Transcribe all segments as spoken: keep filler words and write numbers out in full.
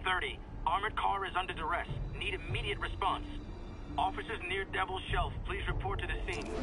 thirty. Armored car is under duress. Need immediate response. Officers near Devil's Shelf, please report to the scene.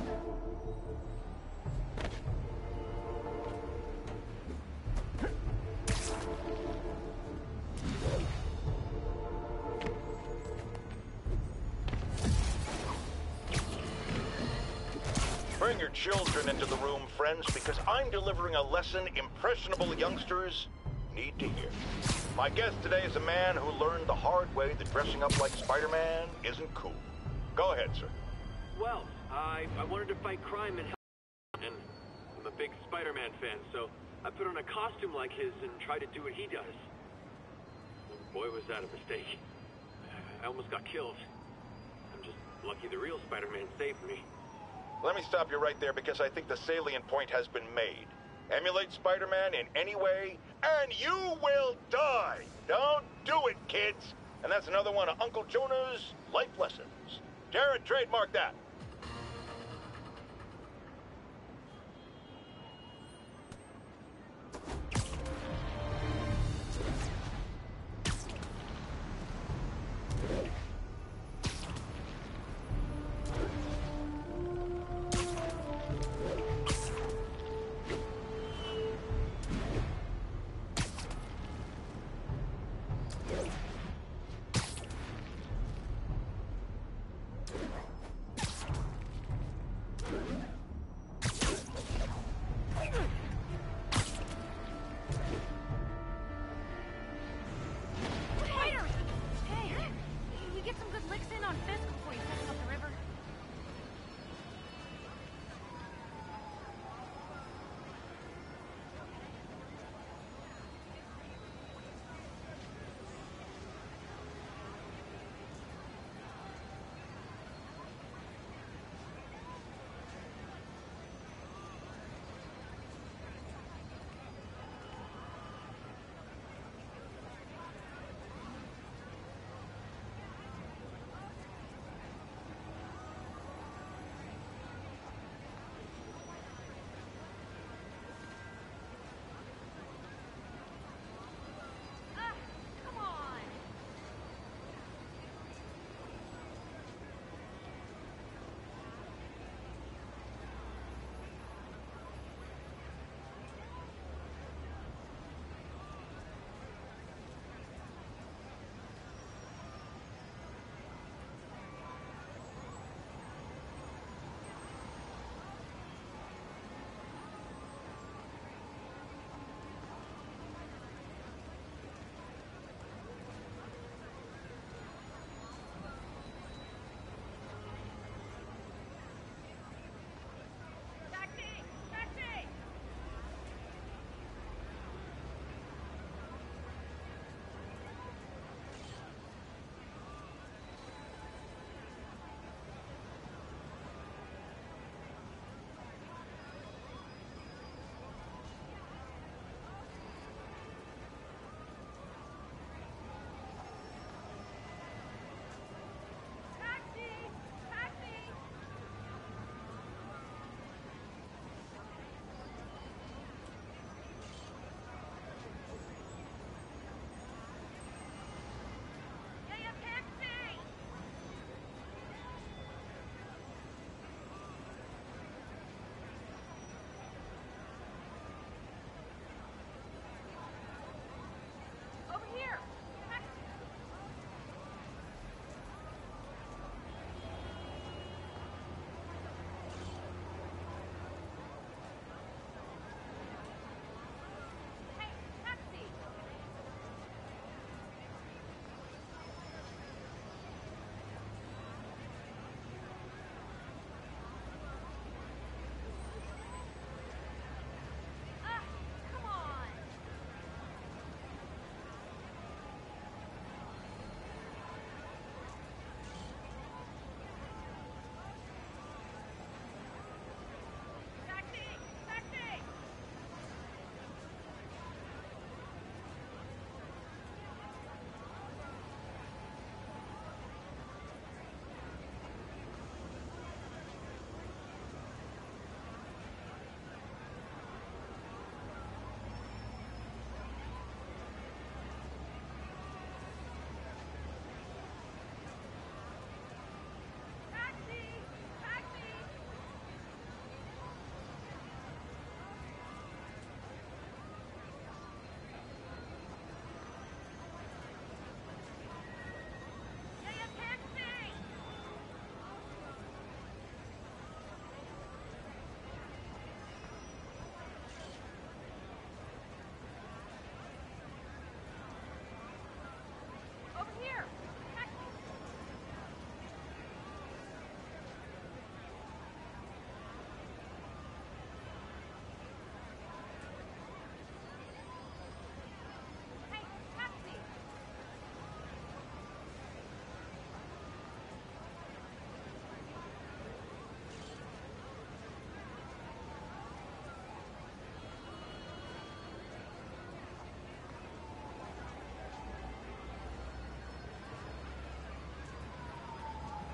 Bring your children into the room, friends, because I'm delivering a lesson impressionable youngsters need to hear. My guest today is a man who learned the hard way that dressing up like Spider-Man isn't cool. Go ahead, sir. Well, I, I wanted to fight crime and help, and I'm a big Spider-Man fan, so I put on a costume like his and tried to do what he does. Boy, was that a mistake. I almost got killed. I'm just lucky the real Spider-Man saved me. Let me stop you right there because I think the salient point has been made. Emulate Spider-Man in any way, and you will die! Don't do it, kids! And that's another one of Uncle Jonah's life lessons. Jared, trademark that.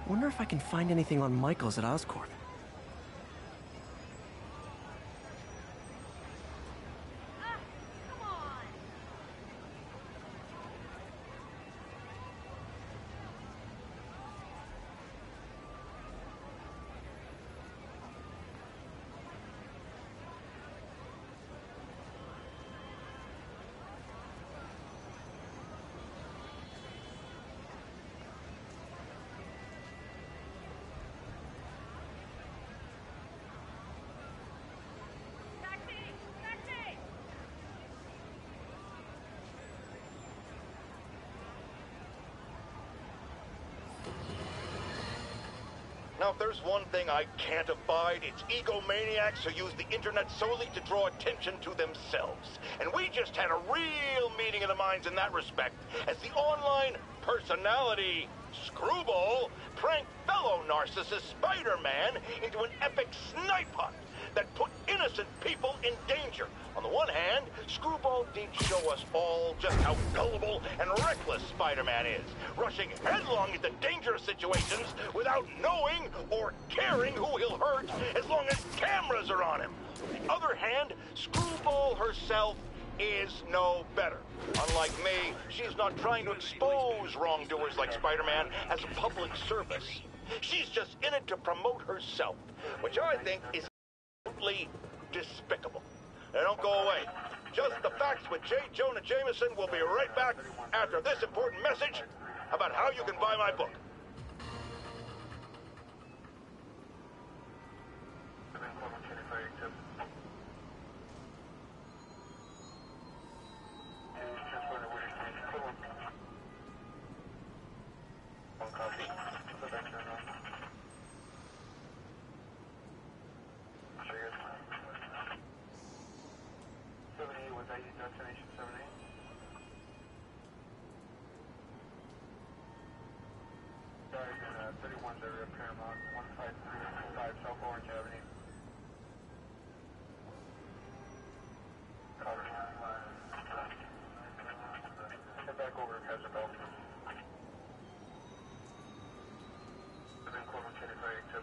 Wonder if I can find anything on Michaels at Oscorp. Now, if there's one thing I can't abide, it's egomaniacs who use the internet solely to draw attention to themselves. And we just had a real meeting of the minds in that respect, as the online personality Screwball pranked fellow narcissist Spider-Man into an epic snipe hunt that put innocent people in danger. On the one hand, Screwball did show us all just how gullible and reckless Spider-Man is, rushing headlong into dangerous situations without knowing or caring who he'll hurt as long as cameras are on him. On the other hand, Screwball herself is no better. Unlike me, she's not trying to expose wrongdoers like Spider-Man as a public service. She's just in it to promote herself, which I think is absolutely despicable. Now don't go away. Just the Facts with J. Jonah Jameson will be right back after this important message about how you can buy my book. Destination seven eight. Guys in uh, thirty-one area Paramount, one five three five South Orange Avenue. Copy. Head back over to Kaiser Bell. Within Clover City Fire Exit.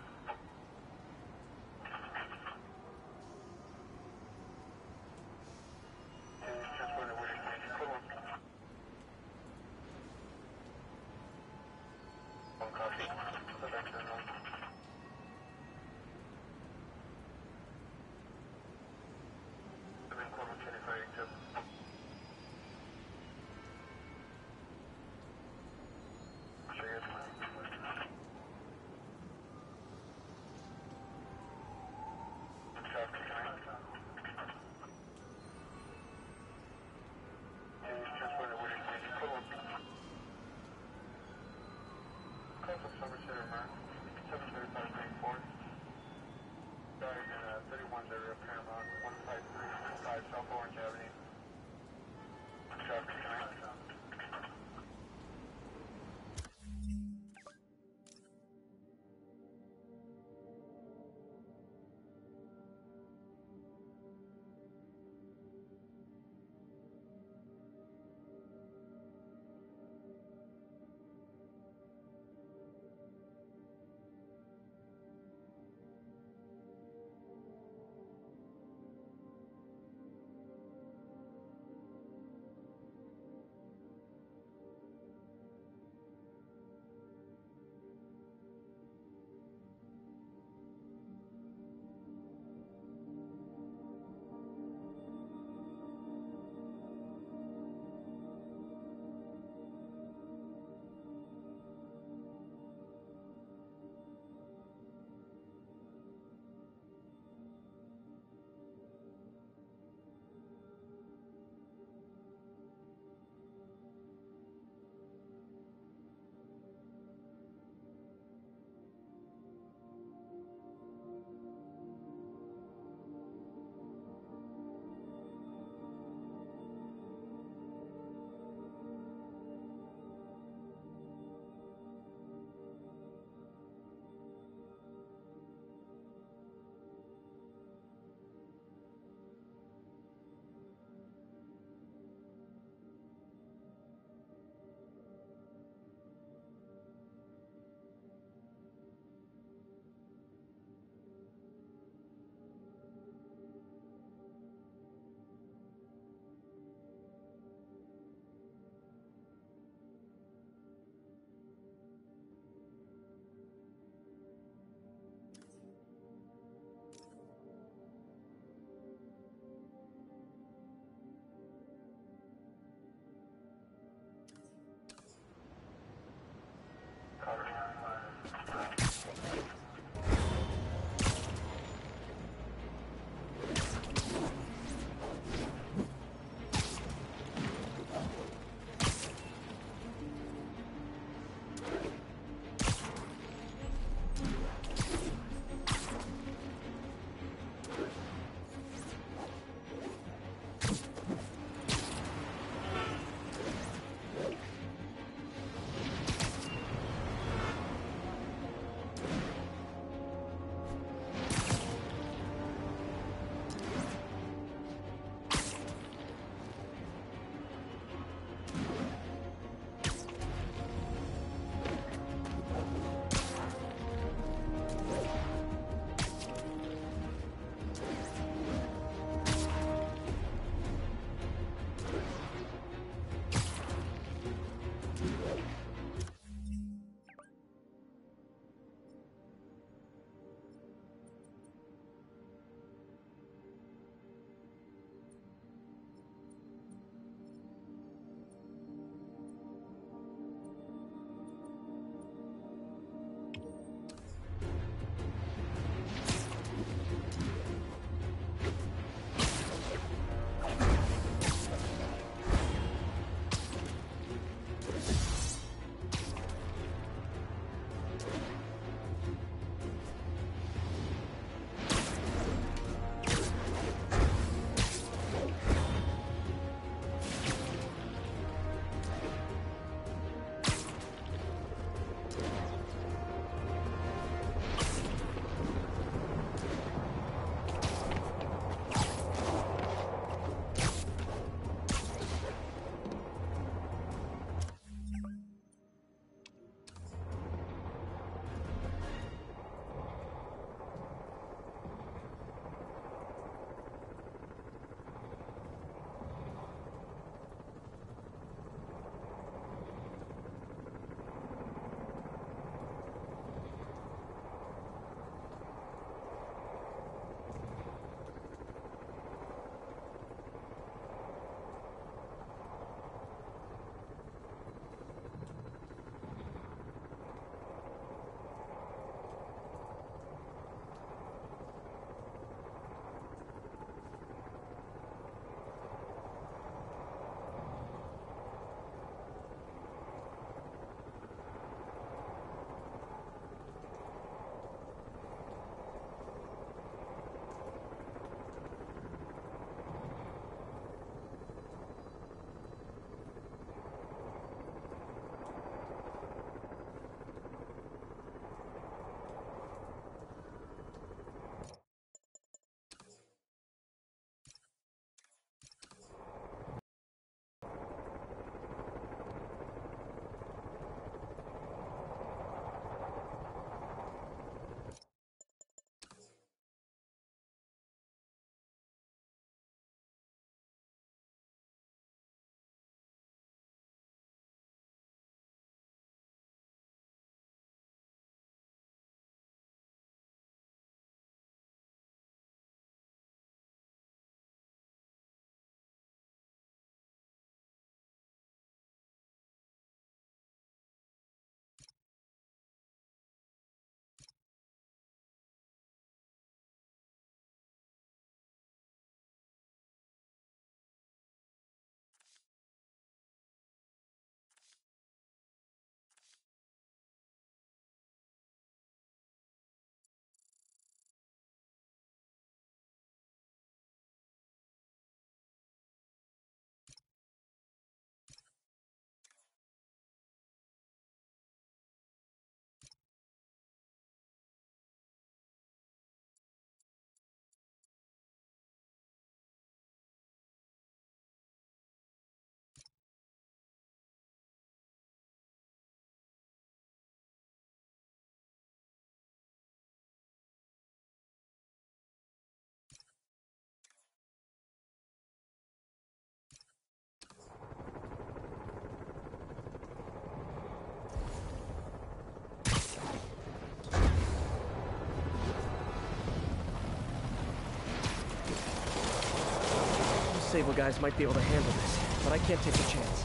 Sable guys might be able to handle this, but I can't take a chance.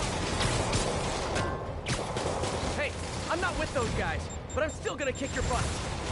Hey, I'm not with those guys, but I'm still gonna kick your butt.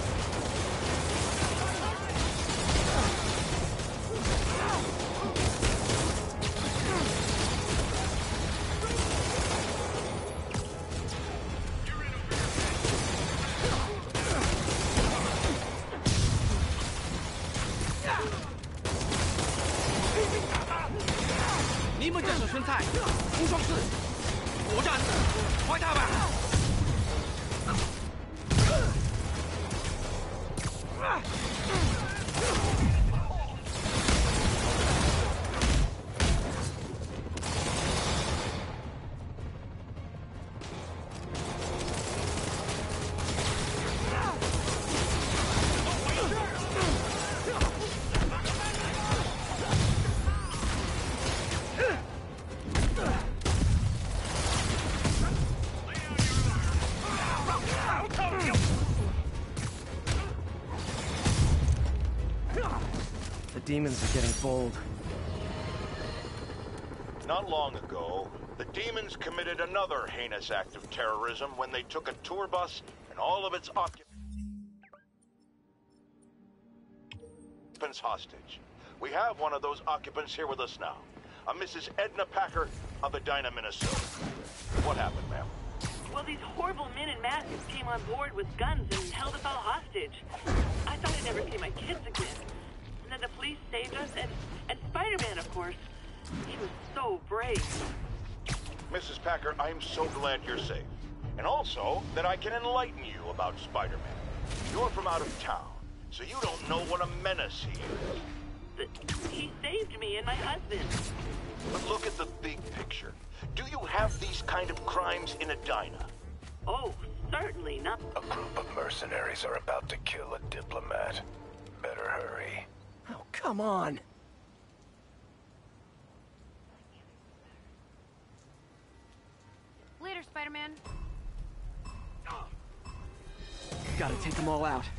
The demons are getting bold. Not long ago, the demons committed another heinous act of terrorism when they took a tour bus and all of its occupants hostage. We have one of those occupants here with us now, a Missus Edna Packer of Edina, Minnesota. What happened, ma'am? Well, these horrible men in masks came on board with guns and held us all hostage. I thought I'd never see my kids again. And then the police saved us, and, and Spider-Man, of course. He was so brave. Missus Packer, I'm so glad you're safe. And also, that I can enlighten you about Spider-Man. You're from out of town, so you don't know what a menace he is. But he saved me and my husband. But look at the big picture. Do you have these kind of crimes in Edina? Oh, certainly not. A group of mercenaries are about to kill a diplomat. Better hurry. Oh, come on! Later, Spider-Man. Gotta take them all out.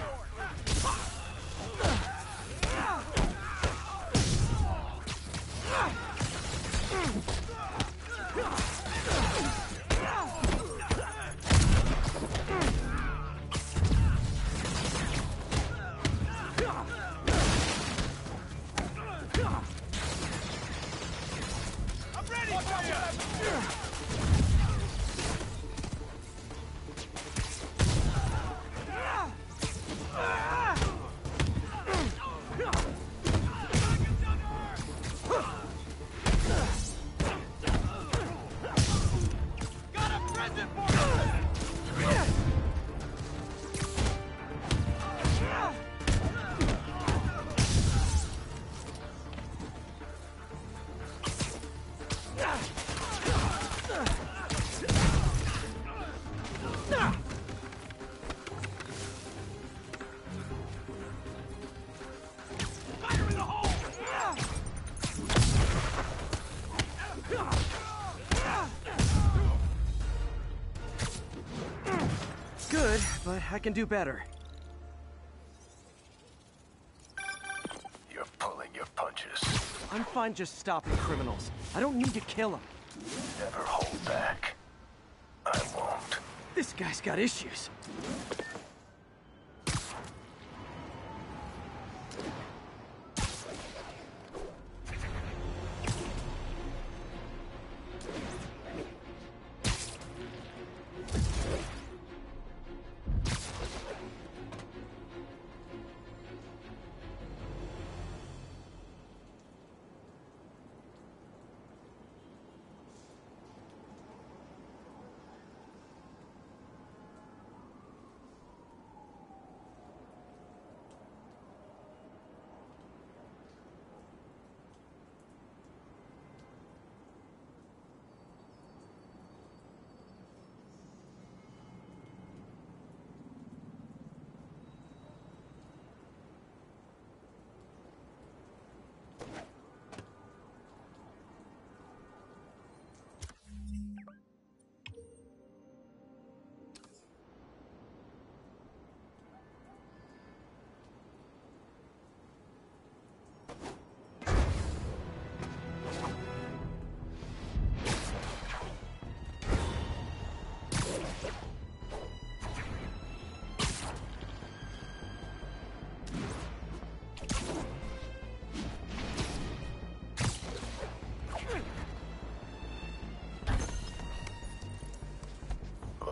Good, but I can do better. You're pulling your punches. I'm fine just stopping criminals. I don't need to kill them. Never hold back. I won't. This guy's got issues.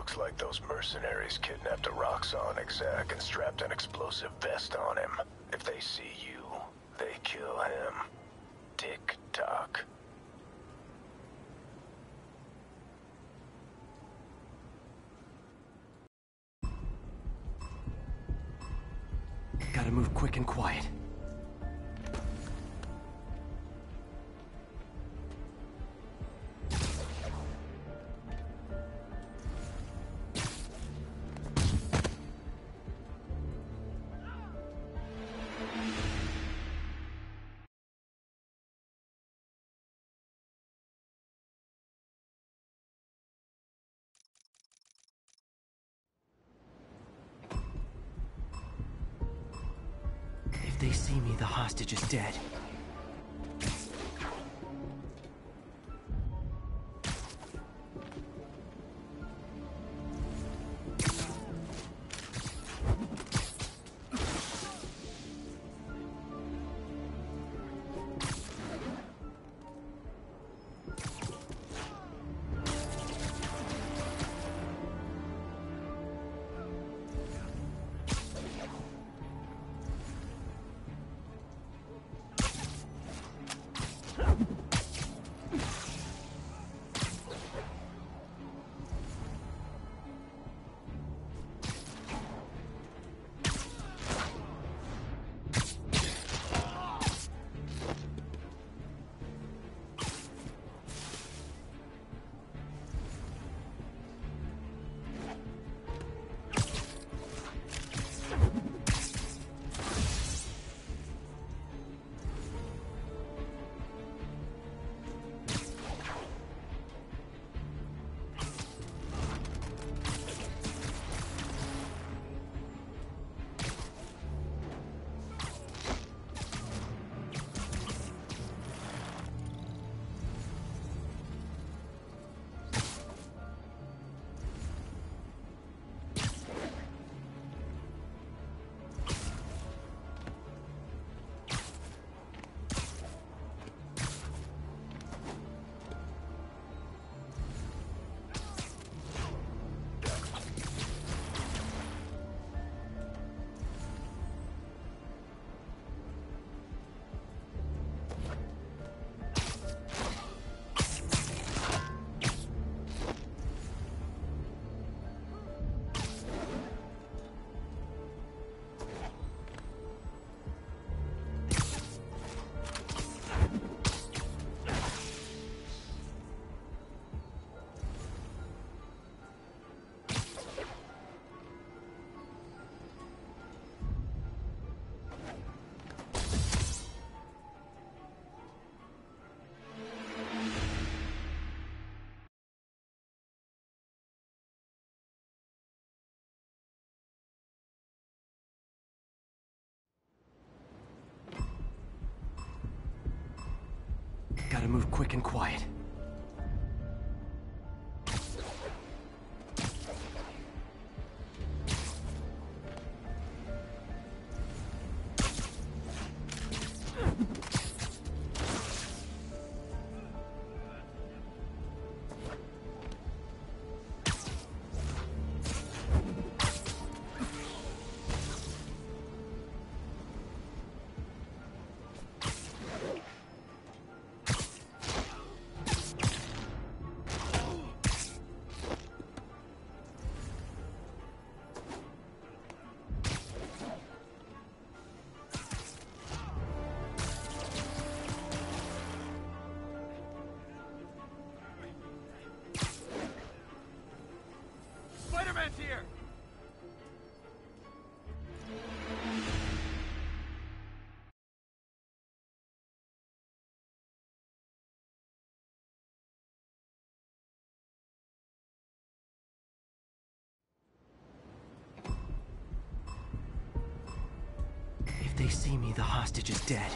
Looks like those mercenaries kidnapped a Roxxon exec and strapped an explosive vest on him. If they see you, they kill him. Tick-tock. Gotta move quick and quiet. If they see me, the hostage is dead. Gotta move quick and quiet. Spider-Man's here! If they see me, the hostage is dead.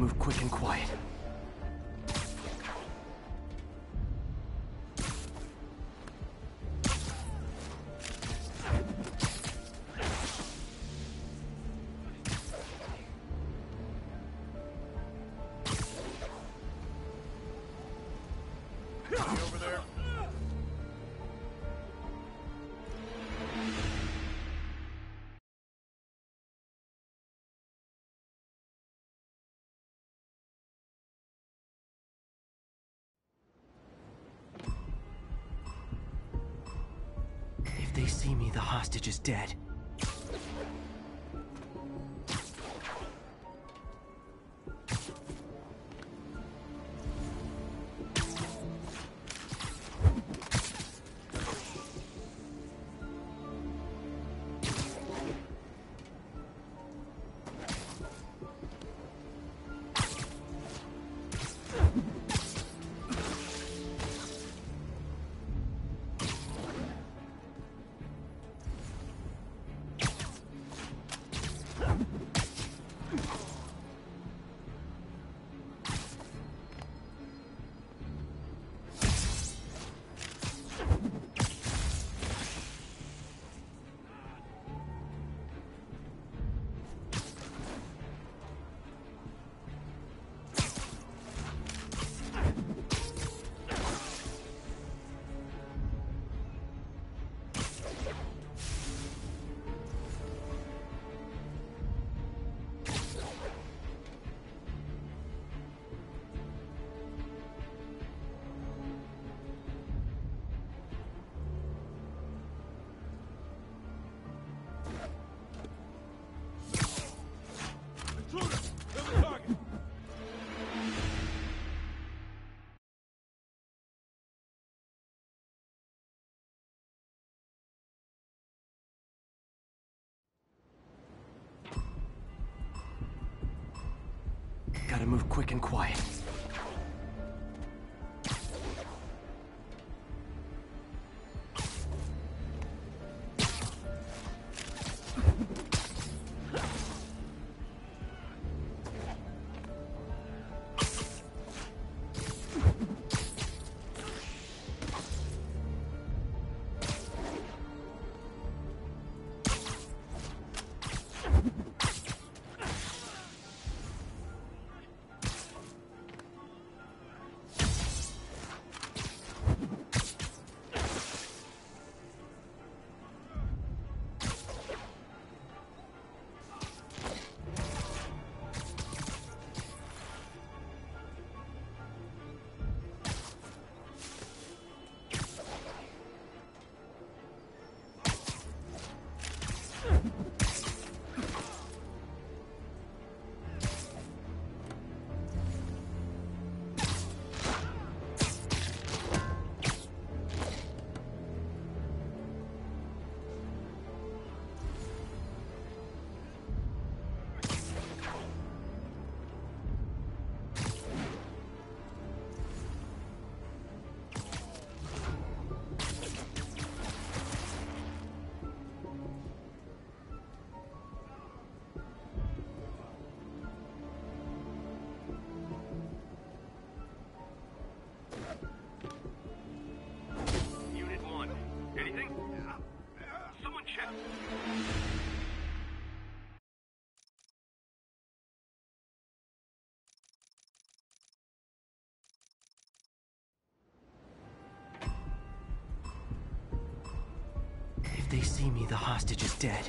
move quick and quiet. Over there. If they see me, the hostage is dead. Gotta move quick and quiet. If they see me, the hostage is dead.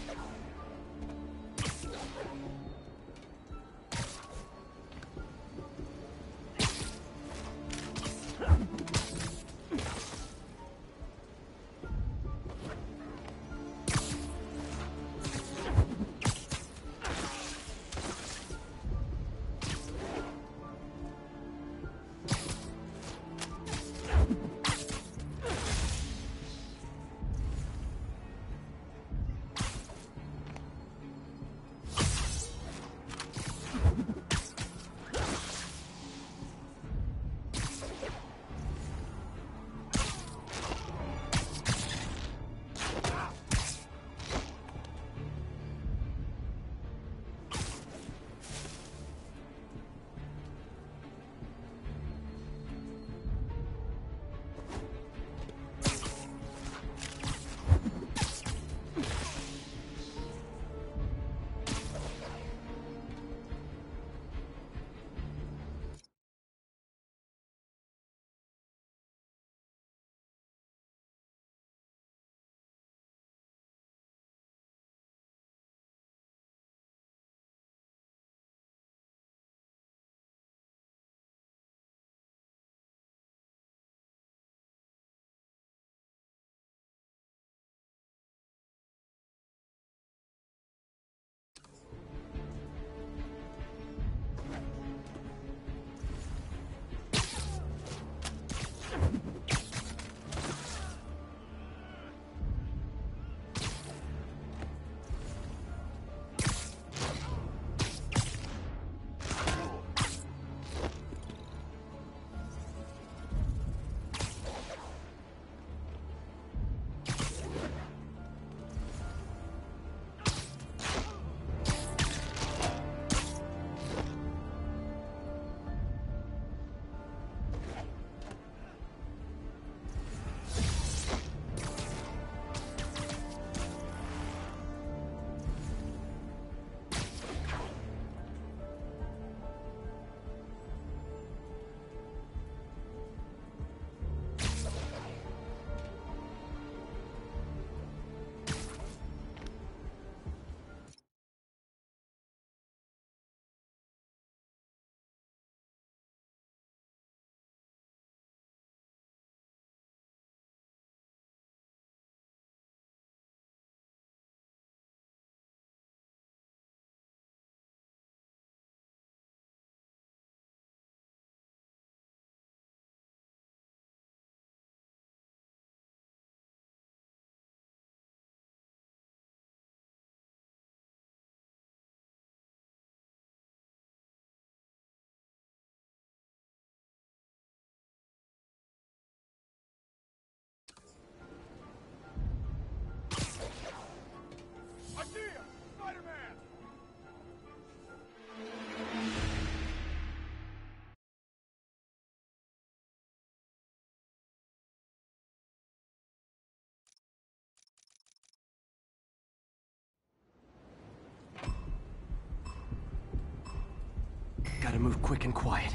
Gotta move quick and quiet.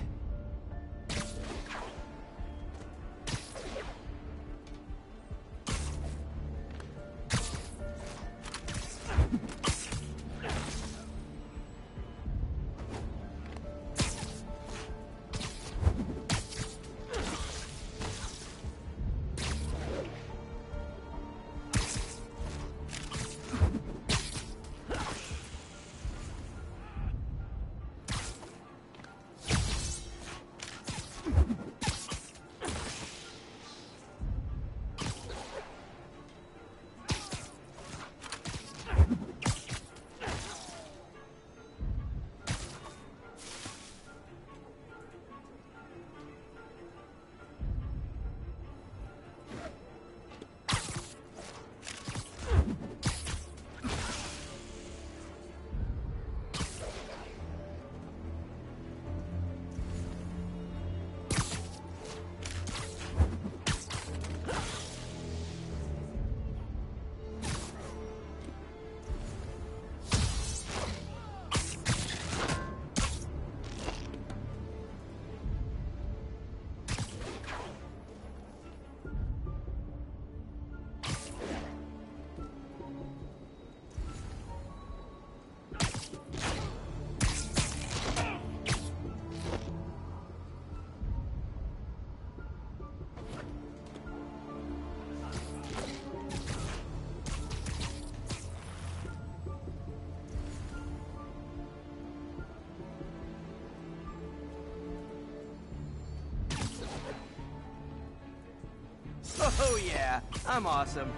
Oh yeah, I'm awesome.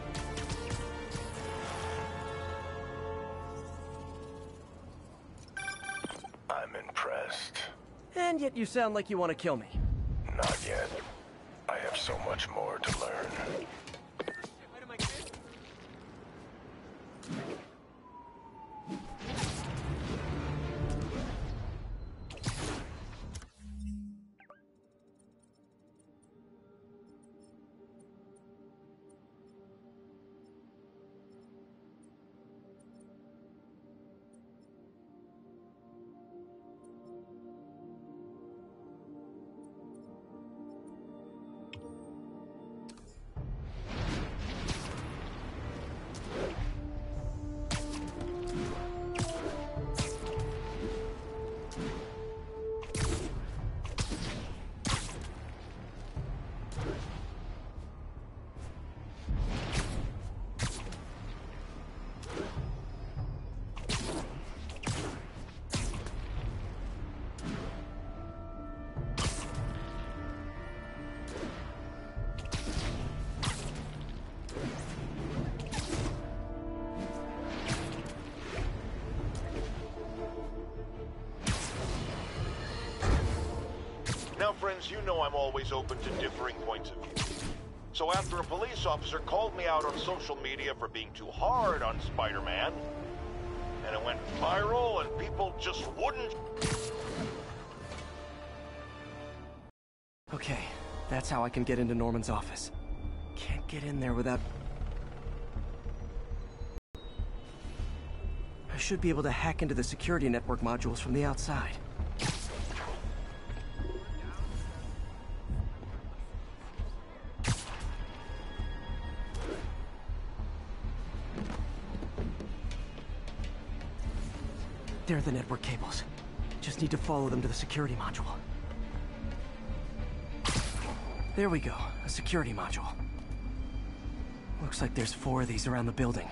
I'm impressed. And yet you sound like you want to kill me. Not yet. I have so much more to learn. Now, friends, you know I'm always open to differing points of view. So after a police officer called me out on social media for being too hard on Spider-Man, and it went viral and people just wouldn't... Okay, that's how I can get into Norman's office. Can't get in there without... I should be able to hack into the security network modules from the outside. There are the network cables. Just need to follow them to the security module. There we go, a security module. Looks like there's four of these around the building.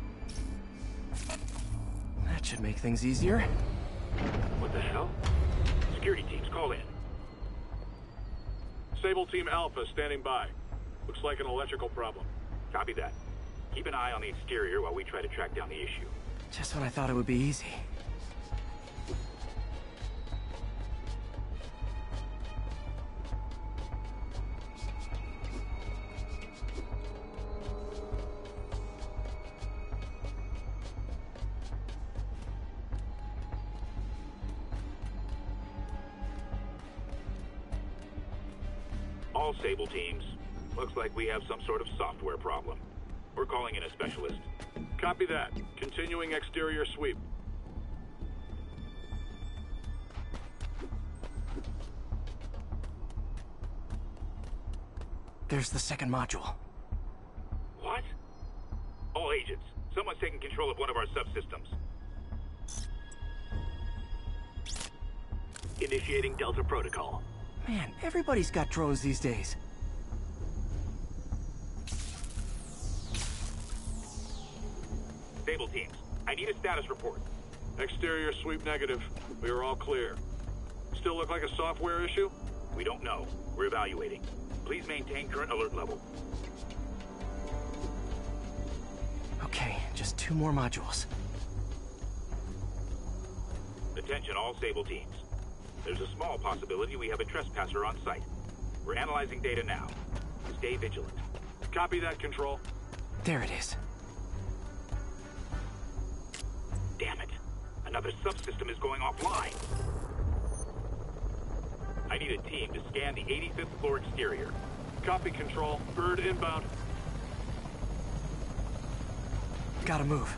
That should make things easier. What the hell? Security teams, call in. Sable Team Alpha standing by. Looks like an electrical problem. Copy that. Keep an eye on the exterior while we try to track down the issue. Just when I thought it would be easy. All Sable teams. Looks like we have some sort of software problem. We're calling in a specialist. Copy that. Continuing exterior sweep. There's the second module. What? All agents, someone's taking control of one of our subsystems. Initiating Delta Protocol. Man, everybody's got drones these days. Sable teams, I need a status report. Exterior sweep negative. We are all clear. Still look like a software issue? We don't know. We're evaluating. Please maintain current alert level. Okay, just two more modules. Attention all Sable teams. There's a small possibility we have a trespasser on site. We're analyzing data now. Stay vigilant. Copy that, Control. There it is. Damn it. Another subsystem is going offline. I need a team to scan the eighty-fifth floor exterior. Copy, Control. Bird inbound. Gotta move.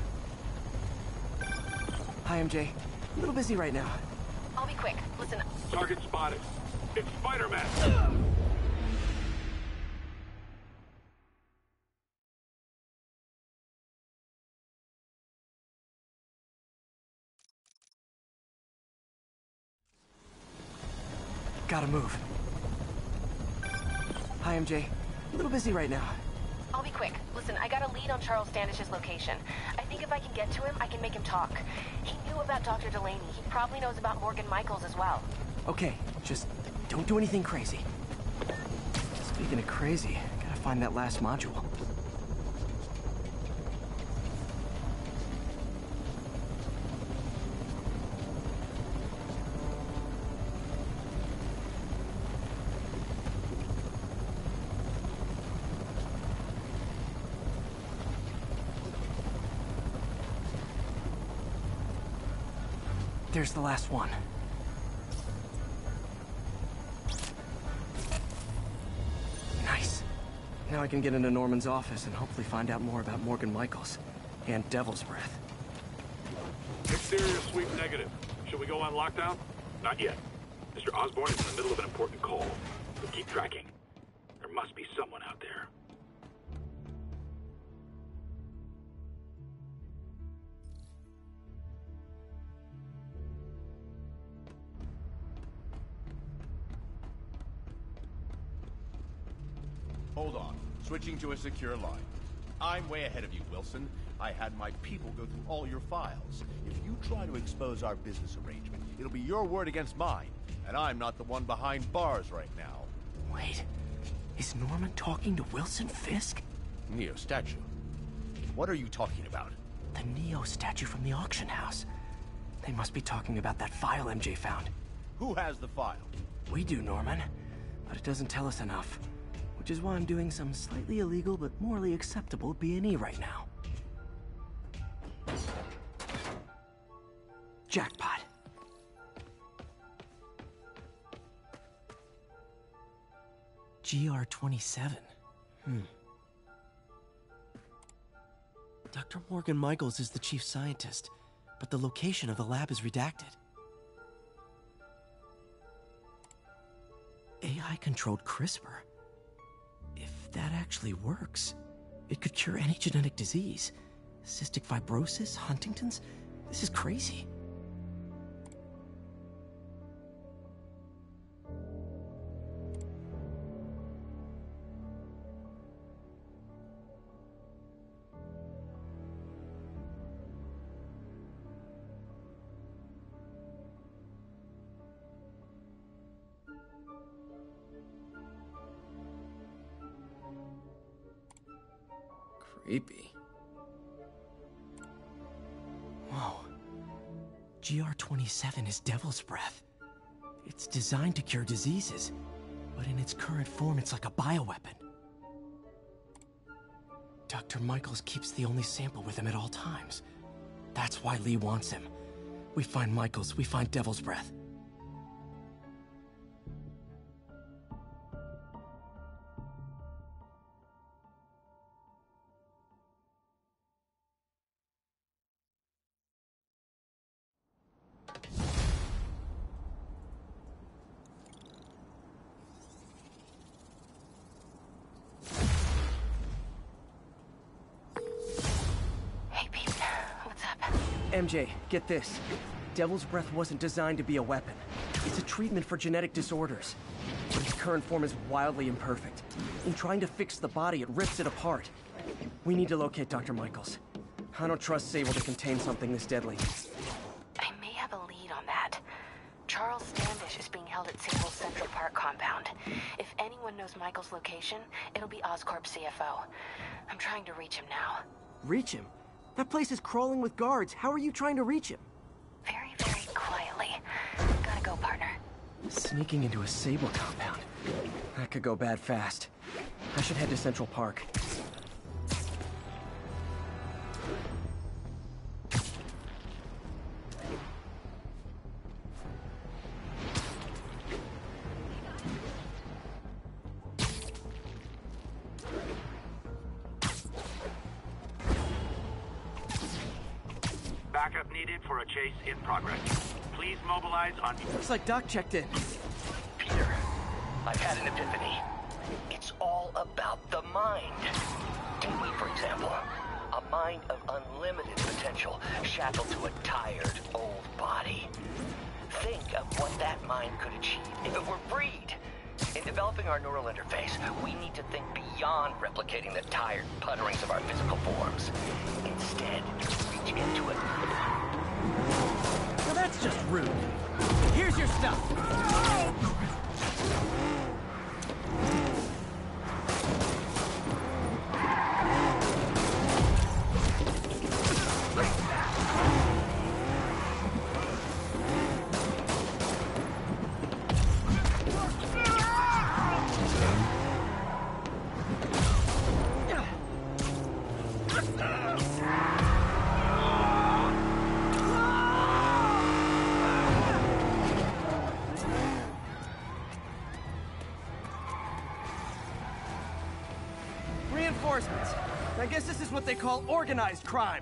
Hi, M J. A little busy right now. I'll be quick. Listen. Target spotted. It's Spider-Man! Gotta move. Hi, M J. A little busy right now. I'll be quick. Listen, I got a lead on Charles Standish's location. I think if I can get to him, I can make him talk. He knew about Doctor Delaney. He probably knows about Morgan Michaels as well. Okay, just don't do anything crazy. Speaking of crazy, gotta find that last module. There's the last one. Nice. Now I can get into Norman's office and hopefully find out more about Morgan Michaels and Devil's Breath. Exterior sweep negative. Should we go on lockdown? Not yet. Mister Osborn is in the middle of an important call. But keep tracking. There must be someone out there. Hold on. Switching to a secure line. I'm way ahead of you, Wilson. I had my people go through all your files. If you try to expose our business arrangement, it'll be your word against mine. And I'm not the one behind bars right now. Wait. Is Norman talking to Wilson Fisk? Neo statue. What are you talking about? The Neo statue from the auction house. They must be talking about that file M J found. Who has the file? We do, Norman. But it doesn't tell us enough. Which is why I'm doing some slightly illegal but morally acceptable B and E right now. Jackpot. G R twenty-seven. Hmm. Doctor Morgan Michaels is the chief scientist, but the location of the lab is redacted. A I-controlled CRISPR. If that actually works, it could cure any genetic disease. Cystic fibrosis, Huntington's. This is crazy. Creepy. Whoa. G R twenty-seven is Devil's Breath. It's designed to cure diseases, but in its current form, it's like a bioweapon. Doctor Michaels keeps the only sample with him at all times. That's why Lee wants him. We find Michaels, we find Devil's Breath. M J, get this. Devil's Breath wasn't designed to be a weapon. It's a treatment for genetic disorders. But its current form is wildly imperfect. In trying to fix the body, it rips it apart. We need to locate Doctor Michaels. I don't trust Sable to contain something this deadly. I may have a lead on that. Charles Standish is being held at Sable's Central Park compound. If anyone knows Michael's location, it'll be Oscorp's C F O. I'm trying to reach him now. Reach him? That place is crawling with guards. How are you trying to reach him? Very, very quietly. Gotta go, partner. Sneaking into a Sable compound. That could go bad fast. I should head to Central Park. Backup needed for a chase in progress. Please mobilize on... Looks like Doc checked in. Peter, I've had an epiphany. It's all about the mind. Take me, for example. A mind of unlimited potential, shackled to a tired, old body. Think of what that mind could achieve if it were freed. In developing our neural interface, we need to think beyond replicating the tired putterings of our physical forms. Instead, reach into it. Well, that's just rude. Here's your stuff. Reinforcements. I guess this is what they call organized crime.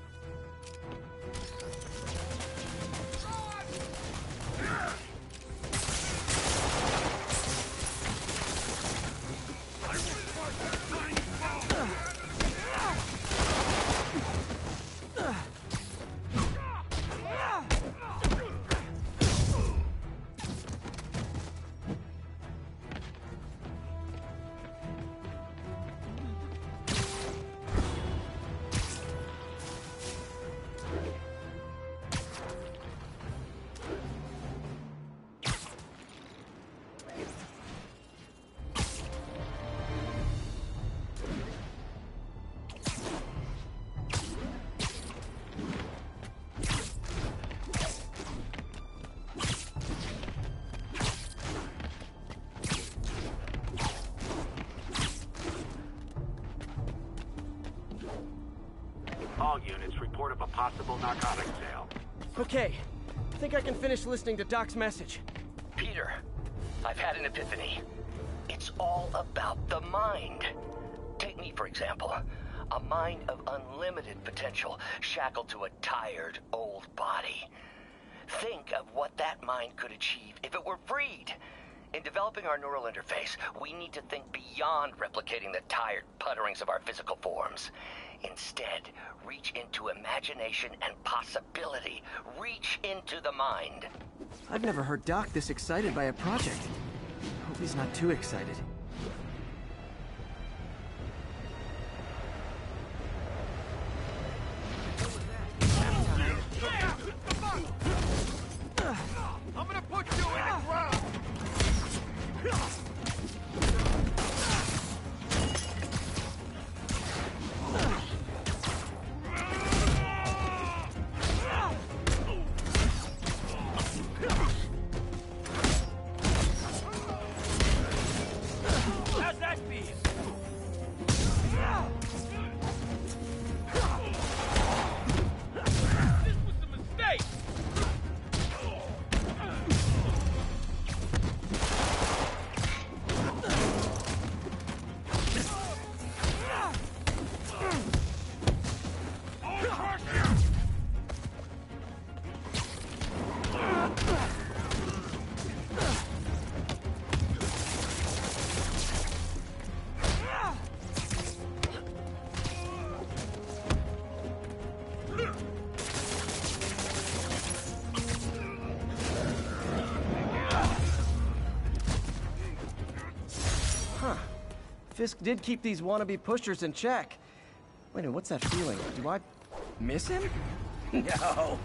All units report of a possible narcotics sale. Okay, I think I can finish listening to Doc's message. Peter, I've had an epiphany. It's all about the mind. Take me, for example. A mind of unlimited potential, shackled to a tired, old body. Think of what that mind could achieve if it were freed. In developing our neural interface, we need to think beyond replicating the tired putterings of our physical forms. Instead, reach into imagination and possibility. Reach into the mind. I've never heard Doc this excited by a project. Hope he's not too excited. I'm gonna put you in the ground! How's that feel? This was a mistake! Fisk did keep these wannabe pushers in check. Wait a minute, what's that feeling? Do I miss him? No.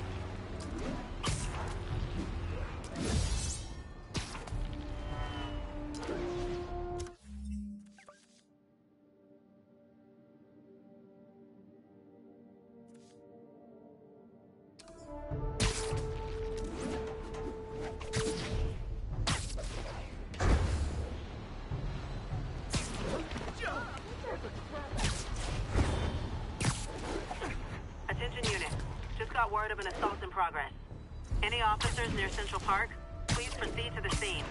Word of an assault in progress. Any officers near Central Park, please proceed to the scene.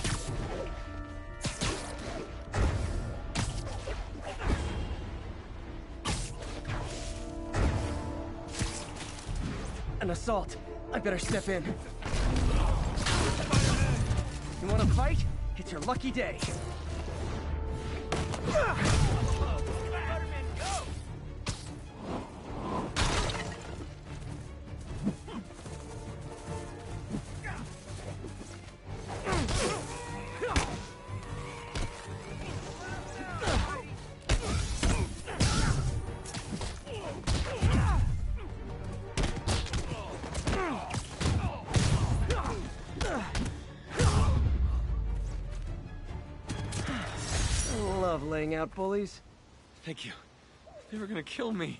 An assault. I better step in. You want to fight? It's your lucky day. Laying out bullies. Thank you. They were gonna kill me.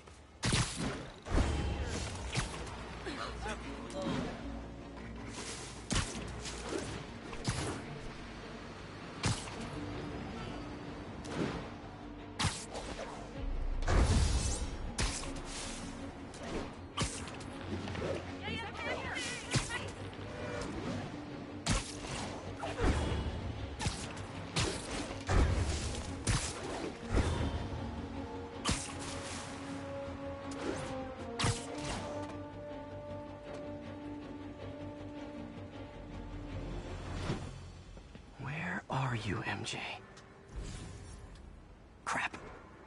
You, M J. Crap.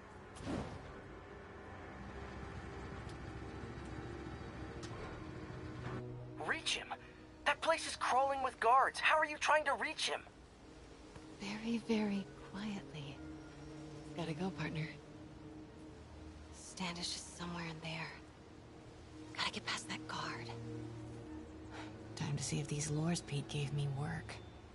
Reach him? That place is crawling with guards. How are you trying to reach him? Very, very quietly. Gotta go, partner. Standish is somewhere in there. Gotta get past that guard. Time to see if these lures Pete gave me work.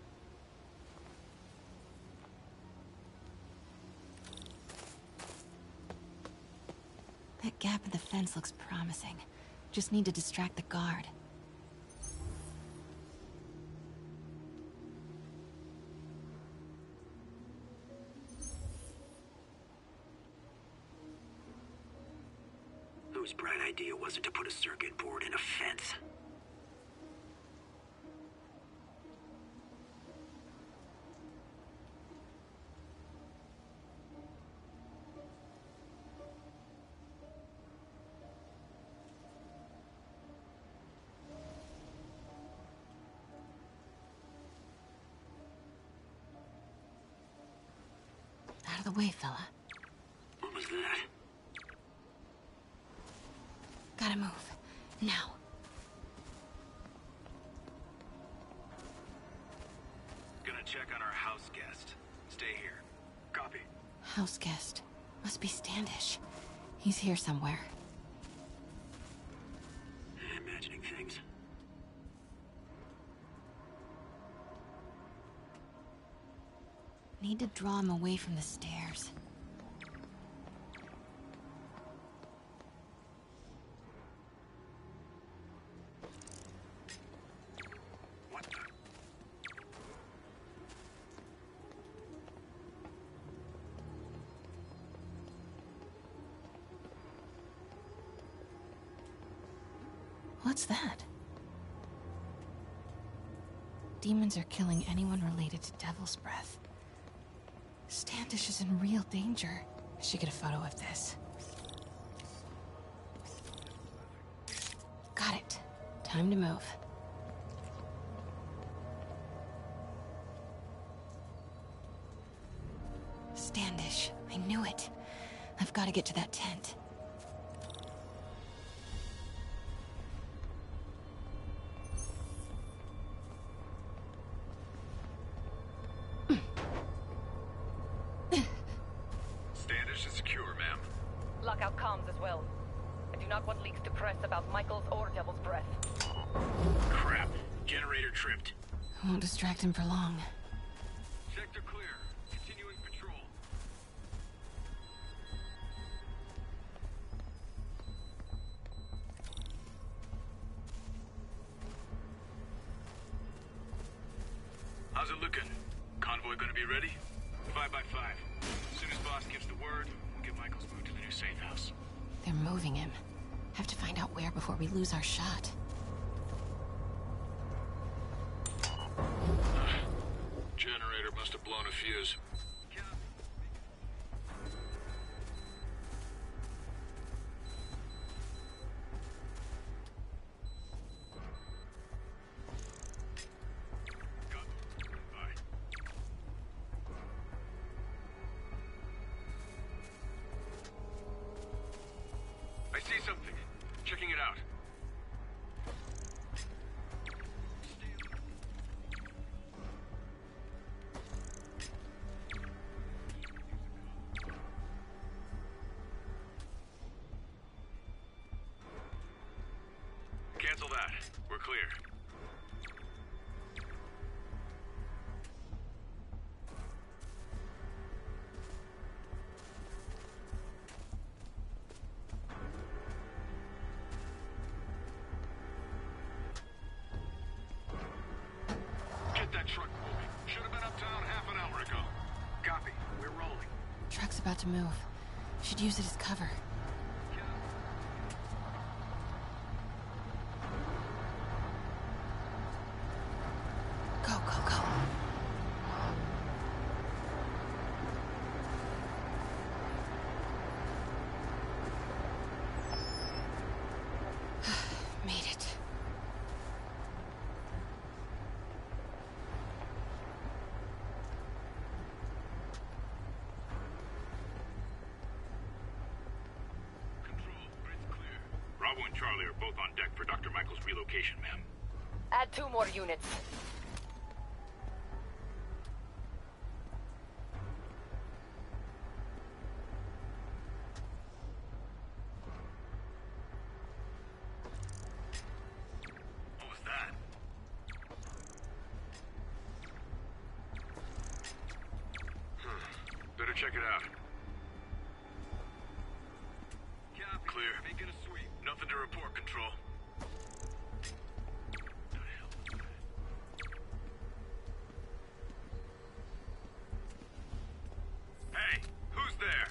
That gap in the fence looks promising. Just need to distract the guard. Whose bright idea was it to put a circuit board in a fence? Out of the way, fella. What was that? Gotta move. Now. Gonna check on our house guest. Stay here. Copy. House guest. Must be Standish. He's here somewhere. Imagining things. Need to draw him away from the stairs. What the? What's that? Demons are killing anyone related to Devil's Breath. Standish is in real danger. I should get a photo of this. Got it. Time to move. Standish. I knew it. I've got to get to that tent. do not want leaks to press about Michaels or Devil's Breath. Crap. Generator tripped. I won't distract him for long. Sector clear. Continuing patrol. How's it looking? Convoy gonna be ready? Five by five. As soon as boss gives the word, we'll get Michaels moved to the new safe house. They're moving him. Have to find out where before we lose our shot. Generator must have blown a fuse. I see something. Checking it out. Cancel that. We're clear. Get that truck moving. Should have been uptown half an hour ago. Copy. We're rolling. Truck's about to move. Should use it as cover. Go, go, go. Made it. Bravo and Charlie are both on deck for Doctor Michaels' relocation, ma'am. Add two more units. What was that? Better check it out. Clear. Making a sweep. Nothing to report, Control. Hey, who's there?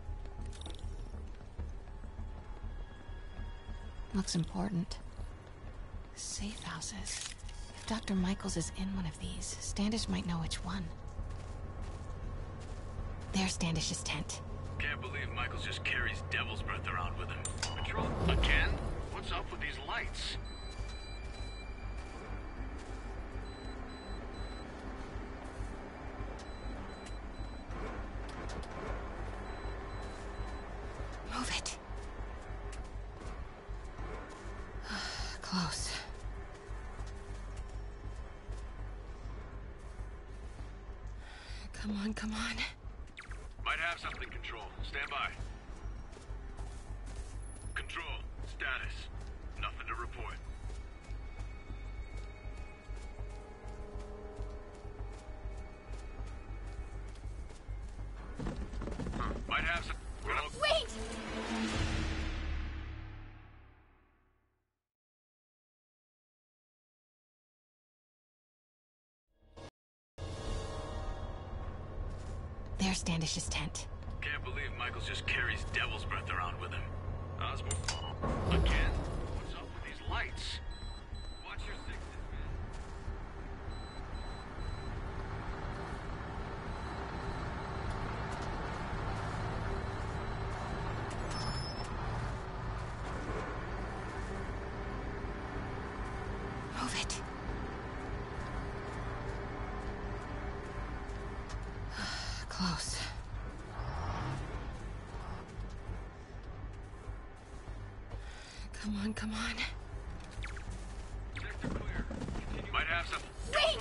Looks important. Safe houses. If Doctor Michaels is in one of these, Standish might know which one. There's Standish's tent. Can't believe Michaels just carries Devil's Breath around with him. Patrol. Again? What's up with these lights? Move it. Close. Come on, come on. Might have something, Control. Stand by. Control, status. Nothing to report. Huh. Might have some... Well, wait! There's Standish's tent. Can't believe Michaels just carries Devil's Breath around with him. Osborne. Again? What's up with these lights? Watch your sixes, man. Move it. Close. Come on, come on. Sector clear. Continue. Might have some... Wait!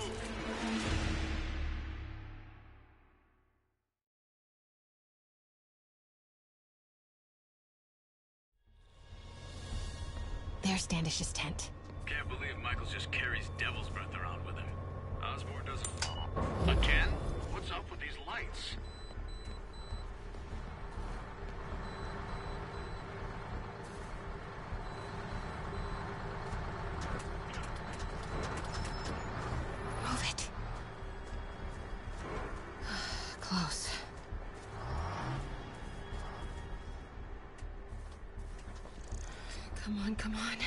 There's Standish's tent. Can't believe Michaels just carries Devil's Breath around with him. Osborn doesn't... Again? What's up with these lights? Move it. Close. Come on, come on.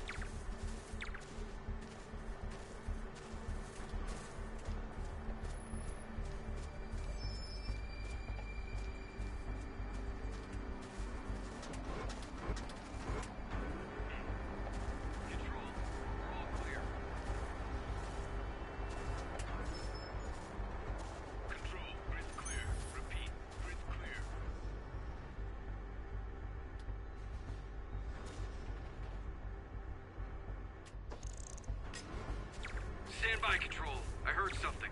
Stand by, Control. I heard something.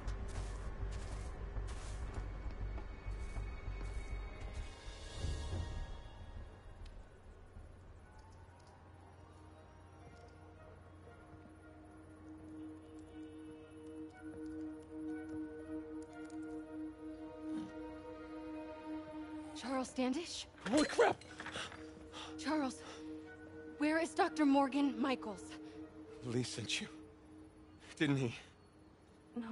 Charles Standish? Holy crap! Charles, where is Doctor Morgan Michaels? Lee sent you. Didn't he? No.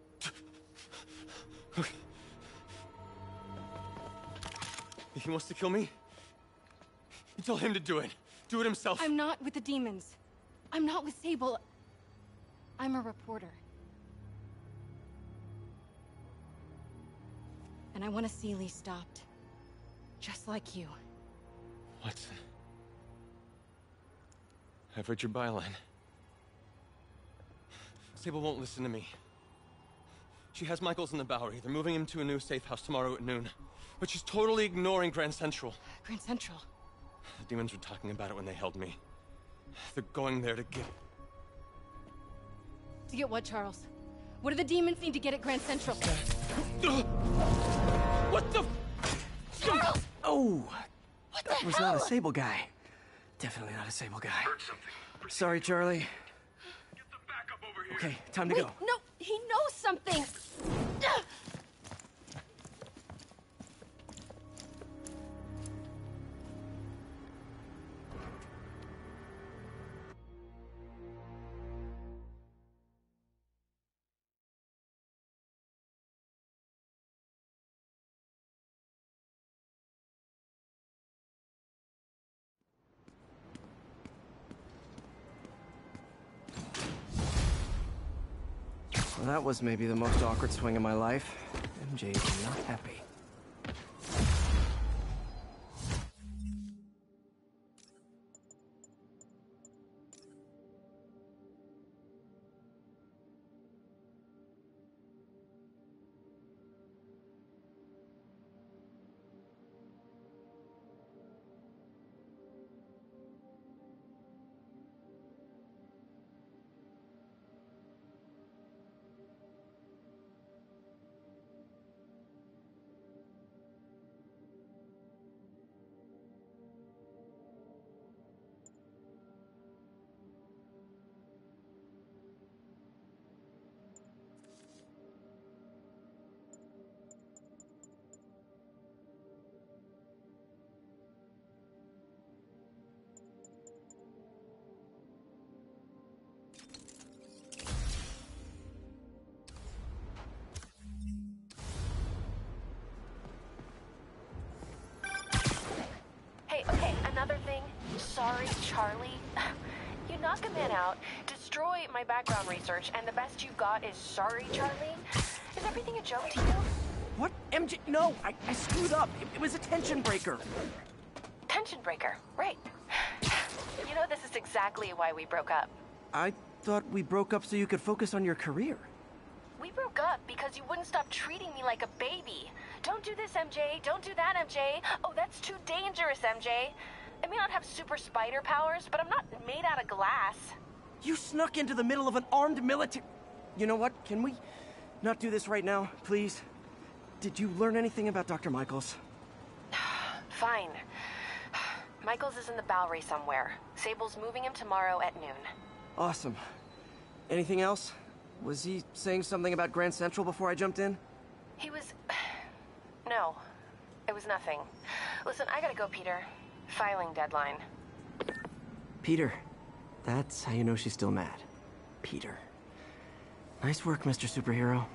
He wants to kill me? You tell him to do it. Do it himself. I'm not with the demons. I'm not with Sable. I'm a reporter. And I want to see Lee stopped. Just like you. Watson. I've read your byline. Sable won't listen to me. She has Michaels in the Bowery. They're moving him to a new safe house tomorrow at noon. But she's totally ignoring Grand Central. Grand Central? The demons were talking about it when they held me. They're going there to get... To get what, Charles? What do the demons need to get at Grand Central? What the... Charles! Oh! What That the was hell? not a Sable guy. Definitely not a Sable guy. Heard something. Sorry, Charlie. Get the backup over here. Okay, time to Wait, go. no! He knows something! Well, that was maybe the most awkward swing of my life. M J is not happy. Hey, okay, another thing. Sorry, Charlie. You knock a man out, destroy my background research, and the best you got is sorry, Charlie? Is everything a joke to you? What? M J? No, I, I screwed up. It, it was a tension breaker. Tension breaker, right. You know, this is exactly why we broke up. I thought we broke up so you could focus on your career. We broke up because you wouldn't stop treating me like a baby. Don't do this, M J. Don't do that, M J. Oh, that's too dangerous, M J. I may not have super spider powers, but I'm not made out of glass. You snuck into the middle of an armed military... You know what? Can we not do this right now, please? Did you learn anything about Doctor Michaels? Fine. Michaels is in the Bowery somewhere. Sable's moving him tomorrow at noon. Awesome. Anything else? Was he saying something about Grand Central before I jumped in? He was... No. It was nothing. Listen, I gotta go, Peter. Filing deadline. Peter. That's how you know she's still mad. Peter. Nice work, Mister Superhero.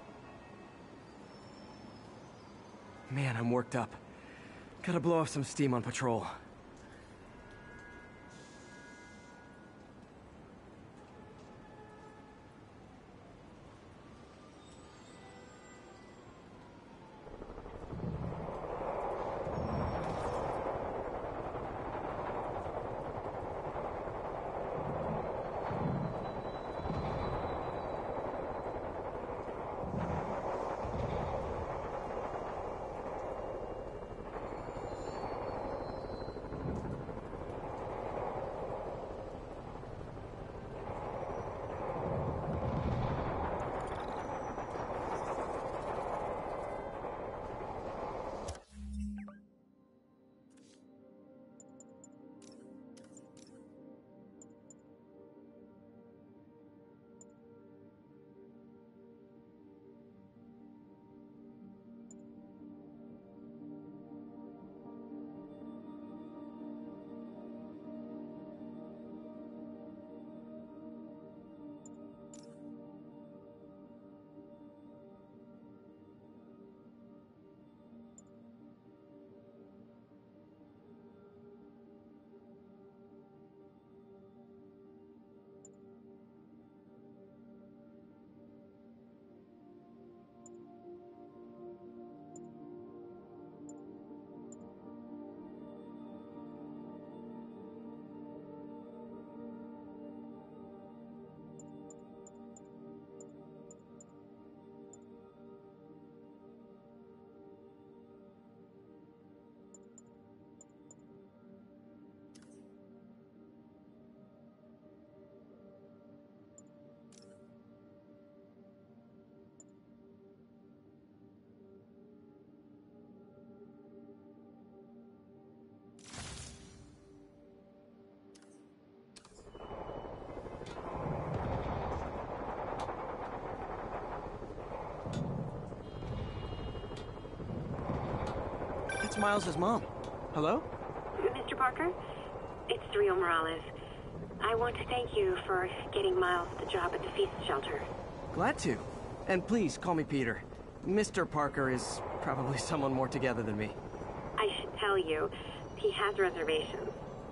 Man, I'm worked up. Gotta blow off some steam on patrol. Miles' mom. Hello? Mister Parker? It's Rio Morales. I want to thank you for getting Miles the job at the Feast Shelter. Glad to. And please, call me Peter. Mister Parker is probably someone more together than me. I should tell you, he has reservations.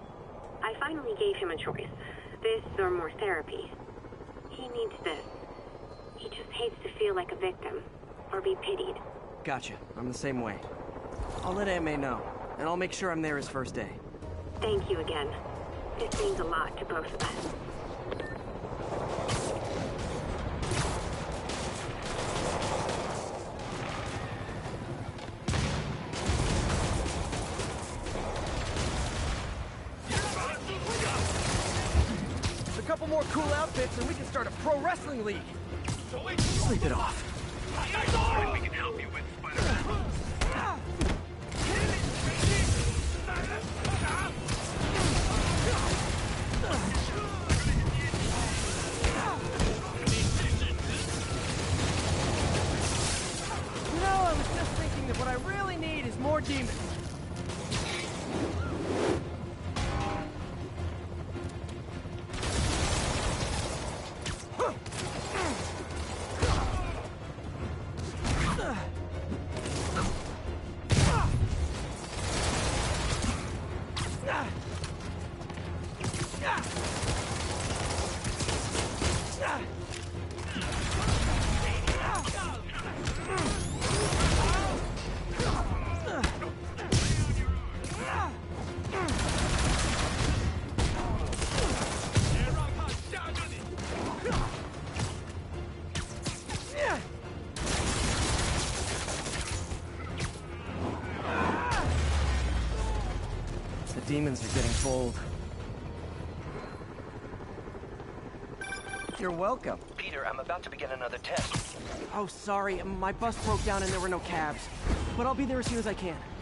I finally gave him a choice. This or more therapy. He needs this. He just hates to feel like a victim. Or be pitied. Gotcha. I'm the same way. I'll let Aunt May know, and I'll make sure I'm there his first day. Thank you again. This means a lot to both of us. A couple more cool outfits and we can start a pro wrestling league. Sleep it off. We can help you with Spider-Man. You know, I was just thinking that what I really need is more demons. Demons are getting bold. You're welcome. Peter, I'm about to begin another test. Oh, sorry. My bus broke down and there were no cabs. But I'll be there as soon as I can.